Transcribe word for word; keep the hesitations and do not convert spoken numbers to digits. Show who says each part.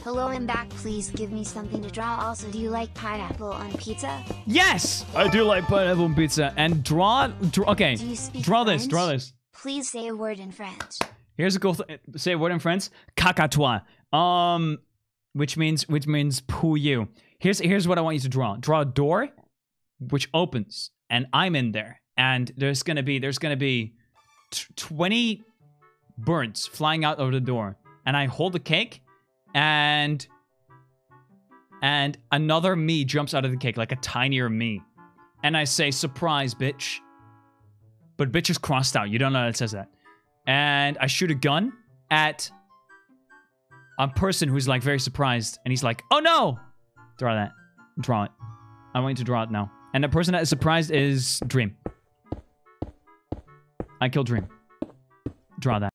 Speaker 1: Hello, I'm back. Please give me something to draw. Also, do you like pineapple on pizza?
Speaker 2: Yes! I do like pineapple on pizza. And draw... draw okay,
Speaker 1: Do you speak
Speaker 2: draw
Speaker 1: French?
Speaker 2: this, draw this.
Speaker 1: Please say a word in French.
Speaker 2: Here's a cool thing. Say a word in French. Cacatois. Um, which means, which means pouilleux. Here's, here's what I want you to draw. Draw a door, which opens, and I'm in there. And there's gonna be, there's gonna be twenty birds flying out of the door. And I hold the cake, and... And another me jumps out of the cake, like a tinier me. And I say, surprise, bitch. But bitch is crossed out. You don't know how it says that. And I shoot a gun at a person who's like very surprised. And he's like, oh no! Draw that. Draw it. I want you to draw it now. And the person that is surprised is Dream. I killed Dream. Draw that.